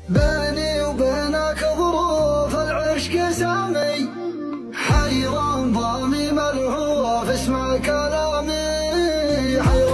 بيني وبينك ظروف العشق سامي، حيران ضامي ملهوف اسمع كلامي.